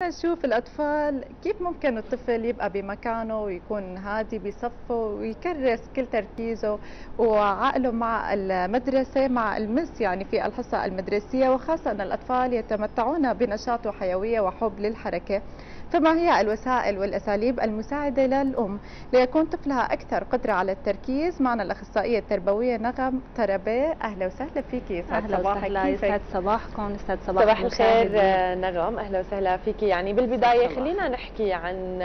نشوف الأطفال كيف ممكن الطفل يبقى بمكانه ويكون هادي بصفه ويكرس كل تركيزه وعقله مع المدرسة مع المس يعني في الحصة المدرسية، وخاصة أن الأطفال يتمتعون بنشاط وحيوية وحب للحركة. فما هي الوسائل والأساليب المساعدة للأم ليكون طفلها أكثر قدرة على التركيز؟ معنا الأخصائية التربوية نغم تربيه. أهلا وسهلا فيك، يسعد اهلا صباحك. وسهلا، كيفك؟ يسعد صباحكم، يسعد صباح صباح الخير المشاهدين. نغم، اهلا وسهلا فيكي. يعني بالبدايه خلينا نحكي عن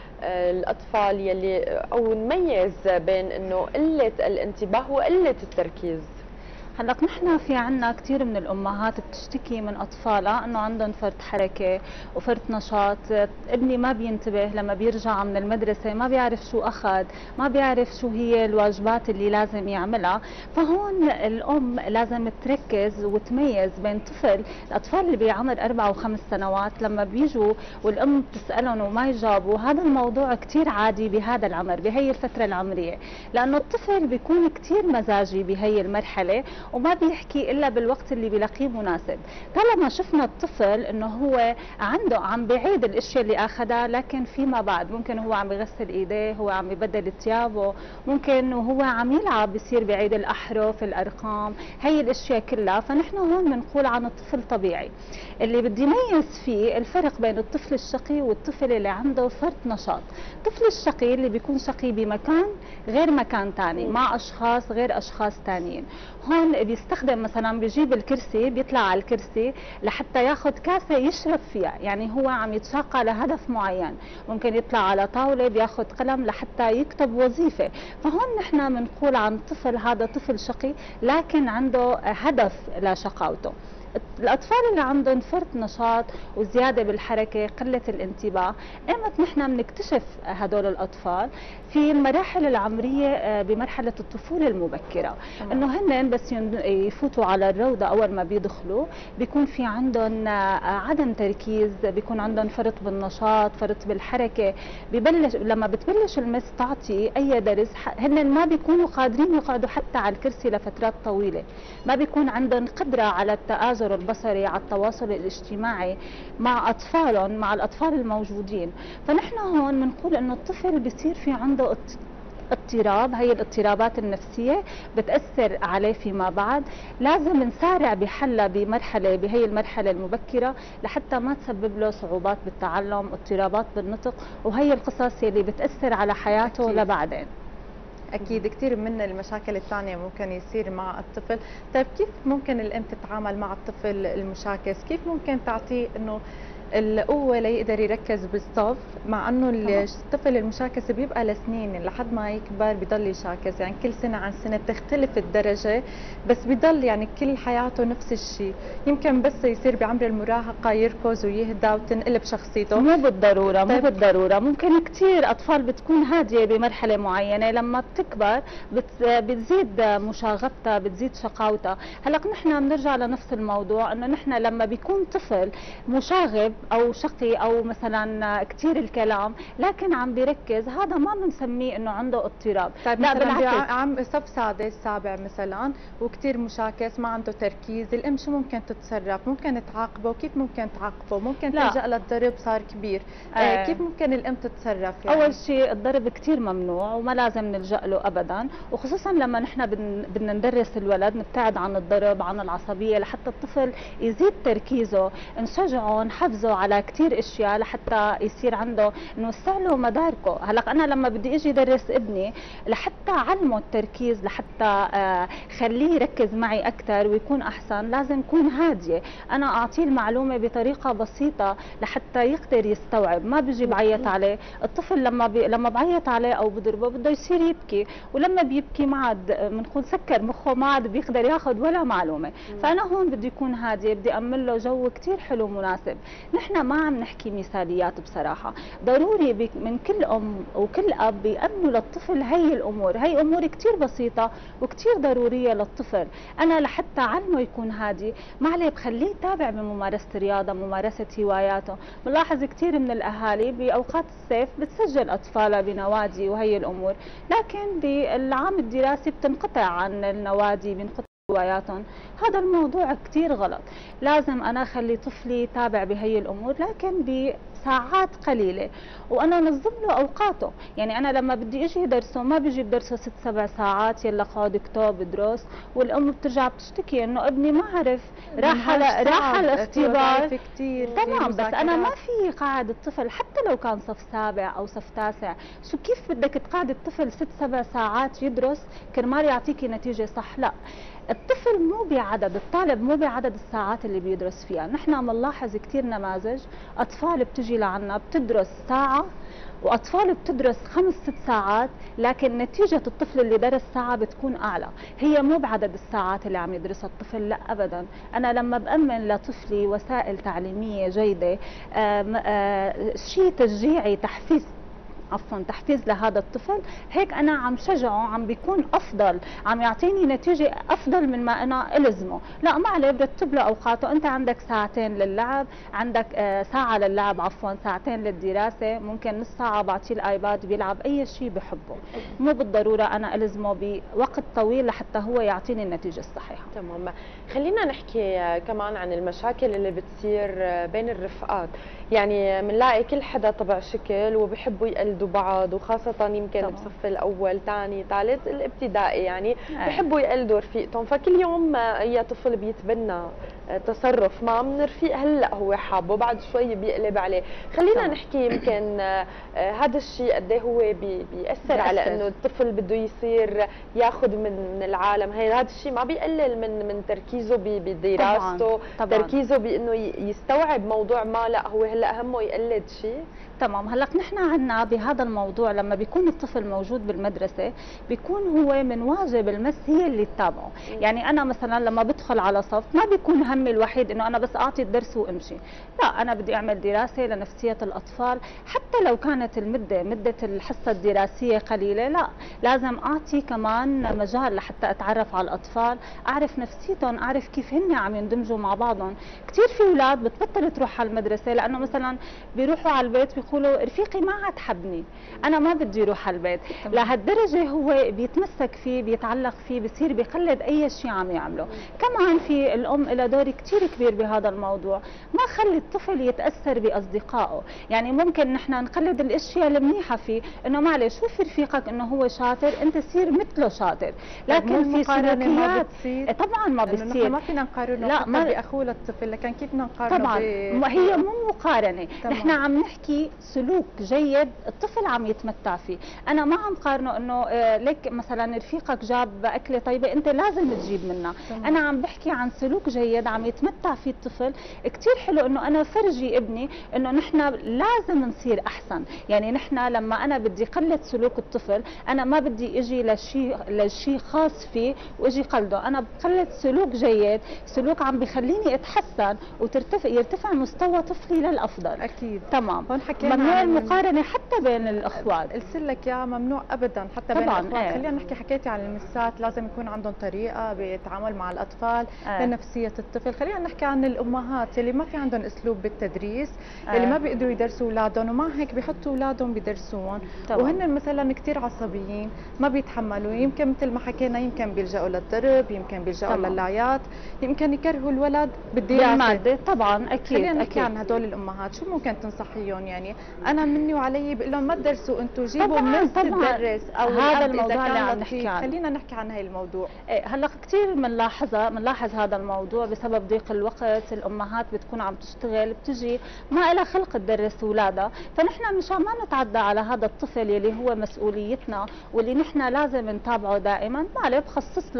الاطفال يلي او نميز بين انه قله الانتباه وقله التركيز. هلا نحن في عنا كثير من الامهات بتشتكي من اطفالها انه عندهم فرط حركه وفرط نشاط، ابني ما بينتبه لما بيرجع من المدرسه، ما بيعرف شو اخذ، ما بيعرف شو هي الواجبات اللي لازم يعملها. فهون الام لازم تركز وتميز بين طفل، الاطفال اللي بعمر 4 و5 سنوات لما بيجوا والام بتسالهم وما يجاوبوا، هذا الموضوع كثير عادي بهذا العمر، بهي الفتره العمريه، لانه الطفل بيكون كثير مزاجي بهي المرحله وما بيحكي الا بالوقت اللي بيلاقيه مناسب. طالما شفنا الطفل انه هو عنده عم بيعيد الاشياء اللي اخذها، لكن فيما بعد ممكن هو عم بيغسل ايديه، هو عم يبدل ثيابه، ممكن وهو عم يلعب بيصير بيعيد الاحرف الارقام، هي الاشياء كلها، فنحن هون بنقول عن الطفل طبيعي. اللي بدي يميز فيه الفرق بين الطفل الشقي والطفل اللي عنده فرط نشاط. الطفل الشقي اللي بيكون شقي بمكان غير مكان ثاني، مع اشخاص غير اشخاص ثانيين، هون بيستخدم مثلا بيجيب الكرسي، بيطلع على الكرسي لحتى ياخذ كاسه يشرب فيها، يعني هو عم يتشاقى لهدف معين، ممكن يطلع على طاوله بياخذ قلم لحتى يكتب وظيفه. فهون نحن بنقول عن طفل هذا طفل شقي لكن عنده هدف لشقاوته. الاطفال اللي عندهم فرط نشاط وزياده بالحركه، قله الانتباه، ايمت نحن بنكتشف هدول الاطفال؟ في المراحل العمريه بمرحله الطفوله المبكره، انه هن بس يفوتوا على الروضه اول ما بيدخلوا بيكون في عندهم عدم تركيز، بيكون عندهم فرط بالنشاط، فرط بالحركه، ببلش لما بتبلش المس تعطي اي درس هن ما بيكونوا قادرين يقعدوا حتى على الكرسي لفترات طويله، ما بيكون عندهم قدره على التآزر البصري، على التواصل الاجتماعي مع اطفالهم، مع الاطفال الموجودين. فنحن هون بنقول انه الطفل بصير في عنده اضطراب، هي الاضطرابات النفسيه بتاثر عليه فيما بعد، لازم نسارع بحلها بهي المرحله المبكره لحتى ما تسبب له صعوبات بالتعلم، اضطرابات بالنطق، وهي القصص اللي بتاثر على حياته أكيد. لبعدين. أكيد كثير من المشاكل الثانية ممكن يصير مع الطفل. طيب كيف ممكن الأم تتعامل مع الطفل المشاكس؟ كيف ممكن تعطيه إنه القوة ليقدر يركز بالصف، مع انه الطفل المشاكس بيبقى لسنين لحد ما يكبر بضل يشاكس، يعني كل سنة عن سنة بتختلف الدرجة، بس بضل يعني كل حياته نفس الشيء. يمكن بس يصير بعمر المراهقة يركز ويهدى وتنقلب شخصيته. مو بالضرورة، طيب. مو بالضرورة، ممكن كثير أطفال بتكون هادية بمرحلة معينة، لما بتكبر بتزيد مشاغبتها، بتزيد شقاوتها. هلا نحن بنرجع لنفس الموضوع، انه نحن لما بيكون طفل مشاغب او شقي او مثلا كثير الكلام لكن عم بيركز، هذا ما بنسميه انه عنده اضطراب. طيب لا مثلا بالعكس، عم صف سادس سابع مثلا وكثير مشاكس ما عنده تركيز، الام شو ممكن تتصرف؟ ممكن تعاقبه؟ كيف ممكن تعاقبه؟ ممكن تلجأ للضرب صار كبير، كيف ممكن الام تتصرف؟ يعني اول شيء الضرب كثير ممنوع وما لازم نلجأ له ابدا، وخصوصا لما نحن بدنا ندرس الولد نبتعد عن الضرب، عن العصبيه، لحتى الطفل يزيد تركيزه، نشجعه، نحفزه على كثير اشياء لحتى يصير عنده، نوسع له مداركه. هلا انا لما بدي اجي ادرس ابني لحتى علمه التركيز، لحتى خليه يركز معي اكثر ويكون احسن، لازم اكون هاديه، انا اعطيه المعلومه بطريقه بسيطه لحتى يقدر يستوعب، ما بيجي بعيط عليه. الطفل لما بعيط عليه او بضربه بده يصير يبكي، ولما بيبكي ما عاد بنقول سكر مخه، ما عاد بيقدر ياخذ ولا معلومه. فانا هون بدي يكون هاديه، بدي امن له جو كثير حلو مناسب. نحن ما عم نحكي مثاليات بصراحه، ضروري من كل ام وكل اب بيأمنوا للطفل هي الامور، هي امور كثير بسيطه وكثير ضروريه للطفل. انا لحتى علمه يكون هادي ما عليه بخليه يتابع بممارسه الرياضه، ممارسه هواياته. بنلاحظ كثير من الاهالي باوقات الصيف بتسجل اطفالها بنوادي وهي الامور، لكن بالعام الدراسي بتنقطع عن النوادي، بينقطع هواياتهم. هذا الموضوع كثير غلط، لازم انا اخلي طفلي يتابع بهي الامور لكن ساعات قليله، وانا انظم له اوقاته. يعني انا لما بدي اجي درسه ما بيجي بدرسه 6 7 ساعات، يلا خذ كتاب ادرس، والام بترجع بتشتكي انه ابني ما عرف، راح الاختبار كثير. تمام. بس انا ما في قاعد الطفل حتى لو كان صف سابع او صف تاسع، شو كيف بدك تقعد الطفل 6 7 ساعات يدرس كرمال يعطيكي نتيجه صح؟ لا، الطفل مو بعدد، الطالب مو بعدد الساعات اللي بيدرس فيها. نحن بنلاحظ كثير نماذج اطفال بتجي لعنا بتدرس ساعه، واطفال بتدرس 5 6 ساعات، لكن نتيجه الطفل اللي درس ساعه بتكون اعلى. هي مو بعدد الساعات اللي عم يدرسها الطفل، لا ابدا. انا لما بامن لطفلي وسائل تعليميه جيده، شيء تشجيعي تحفيز لهذا الطفل، هيك انا عم شجعه، عم بيكون افضل، عم يعطيني نتيجه افضل من ما انا الزمه. لا ما عليه، برتب له اوقاته. انت عندك ساعتين للعب، عندك ساعه للعب، عفوا ساعتين للدراسه، ممكن نص ساعه بعطيه الايباد بيلعب اي شيء بحبه، مو بالضروره انا الزمه بوقت طويل لحتى هو يعطيني النتيجه الصحيحه. تمام. خلينا نحكي كمان عن المشاكل اللي بتصير بين الرفقات. يعني بنلاقي كل حدا طبع شكل وبحبوا يقلدوا بعض، وخاصة يمكن طبعا بصف الأول ثاني ثالث الابتدائي، يعني بحبوا يقلدوا رفيقتهم. فكل يوم أي طفل بيتبنى تصرف ما من رفيق هلا هو حابه، بعد شوي بيقلب عليه. خلينا نحكي يمكن هذا الشيء قد ايه هو بيأثر على انه الطفل بده يصير ياخذ من العالم. هذا الشيء ما بيقلل من تركيزه بدراسته، تركيزه بانه يستوعب موضوع ما، لا هو هلا همه يقلد شيء. تمام. هلا نحن عندنا بهذا الموضوع لما بيكون الطفل موجود بالمدرسه بيكون هو من واجب المس هي اللي تتابعه. يعني انا مثلا لما بدخل على صف ما بيكون همي الوحيد انه انا بس اعطي الدرس وامشي، لا انا بدي اعمل دراسه لنفسيه الاطفال. حتى لو كانت مده الحصه الدراسيه قليله، لا لازم اعطي كمان مجال لحتى اتعرف على الاطفال، اعرف نفسيتهم، اعرف كيف هن عم يندمجوا مع بعضهم. كثير في اولاد بتبطل تروح على المدرسه لانه مثلا بيروحوا على البيت بيقولوا رفيقي ما عاد حبني، انا ما بدي اروح على البيت. لهالدرجه هو بيتمسك فيه، بيتعلق فيه، بصير بيقلد اي شيء عم يعمله. كمان في الام لها دور كثير كبير بهذا الموضوع، ما خلي الطفل يتاثر باصدقائه. يعني ممكن نحن نقلد الاشياء المنيحه فيه، انه معلش شوف رفيقك انه هو شاطر انت صير مثله شاطر، لكن في سلوكيات طبعا ما بتصير. ما فينا نقارنه لا ما باخوه للطفل، لكن كيف بدنا نقارنه؟ طبعا هي مو مقارنه، نحن عم نحكي سلوك جيد الطفل عم يتمتع فيه. انا ما عم قارنه انه لك مثلا رفيقك جاب اكله طيبه انت لازم تجيب منها. انا عم بحكي عن سلوك جيد عم يتمتع فيه الطفل. كثير حلو انه انا فرجي ابني انه نحن لازم نصير احسن. يعني نحن لما انا بدي قلد سلوك الطفل، انا ما بدي اجي لشيء خاص فيه واجي قلده، انا بقلد سلوك جيد، سلوك عم بخليني اتحسن يرتفع مستوى طفلي للافضل. اكيد تمام. هون حكينا ممنوع المقارنه حتى بين الاخوات، قلت لك يا ممنوع ابدا حتى بين الاخوات. خلينا نحكي، حكيتي عن المسات لازم يكون عندهم طريقه بالتعامل مع الاطفال لنفسيه الطفل. خلينا نحكي عن الامهات اللي ما في عندهم اسلوب بالتدريس، اللي ما بيقدروا يدرسوا اولادهم ومع هيك بيحطوا اولادهم بيدرسوهم، وهن مثلا كثير عصبيين ما بيتحملوا، يمكن مثل ما حكينا يمكن بيلجأوا للضرب، يمكن بيلجأوا للعياط، يمكن يكرهوا الولد بالدراسه. طبعا اكيد. خلينا نحكي عن هدول الامهات، شو ممكن تنصحيهم؟ يعني انا مني وعلي بقول لهم ما تدرسوا انتم، جيبوا ناس تدرس او هذا الموضوع اللي عم نحكي عنه. خلينا نحكي عن هاي الموضوع. هلا كثير بنلاحظ هذا الموضوع بسبب ضيق الوقت. الامهات بتكون عم تشتغل، بتجي ما لها خلق تدرس اولادها، فنحن مشان ما نتعدى على هذا الطفل اللي هو مسؤوليتنا واللي نحن لازم نتابعه دائما، ما عليه بخصص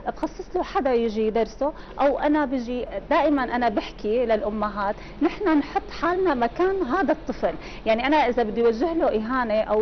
له حدا يجي يدرسه. او انا بجي دائما انا بحكي للامهات نحن نحط حالنا مكان هذا الطفل. يعني انا اذا بدي اوجه له اهانه او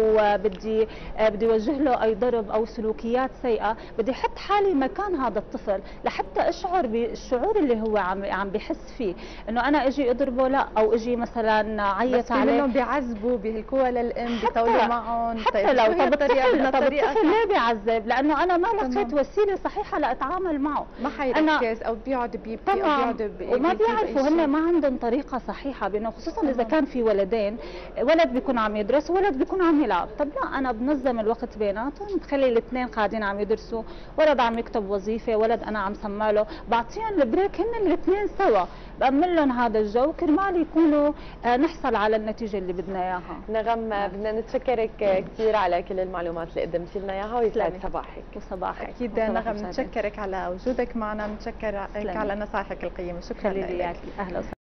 بدي اوجه له اي ضرب او سلوكيات سيئه، بدي احط حالي مكان هذا الطفل لحتى اشعر بالشعور اللي هو عم بحس فيه، انه انا اجي اضربه لا، او اجي مثلا عيط عليه. بس منهم بيعذبوا بيهلكوها للام، بيطولوا معهم. حتى لو طب الطفل ليه بيعذب؟ لانه انا ما لقيت وسيله صحيحه لاتعامل معه، ما حيركز او بيقعد بيبكي او بيقعد وما بيعرفوا هن ما عندهم طريقه صحيحه بانه خصوصا اذا كان في ولدين، ولد بيكون عم يدرس وولد والولد بيكون عم يلعب. طب لا، انا بنظم الوقت بيناتهم، بخلي الاثنين قاعدين عم يدرسوا، ولد عم يكتب وظيفه، ولد انا عم سمع له، بعطيهم البريك هن الاثنين سوا، بأمن لهم هذا الجو كرمال يكونوا نحصل على النتيجه اللي بدنا اياها. نغم، بدنا نتشكرك كثير على كل المعلومات اللي قدمتي لنا اياها، ويسعد صباحك. وصباحك. اكيد نغم، نتشكرك على وجودك معنا، نتشكرك على نصائحك القيمه. شكرا لك. اهلا وسهلا.